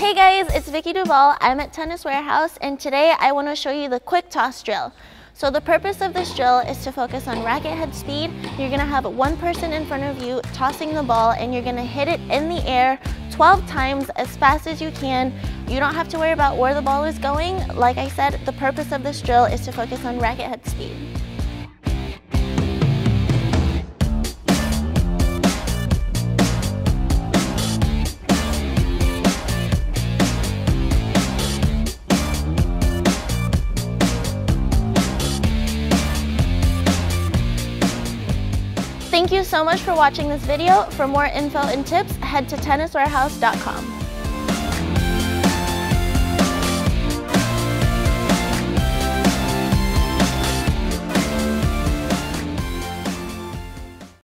Hey guys, it's Vicky Duval. I'm at Tennis Warehouse, and today I want to show you the quick toss drill. So the purpose of this drill is to focus on racket head speed. You're going to have one person in front of you tossing the ball, and you're going to hit it in the air 12 times as fast as you can. You don't have to worry about where the ball is going. Like I said, the purpose of this drill is to focus on racket head speed. Thank you so much for watching this video. For more info and tips, head to tenniswarehouse.com.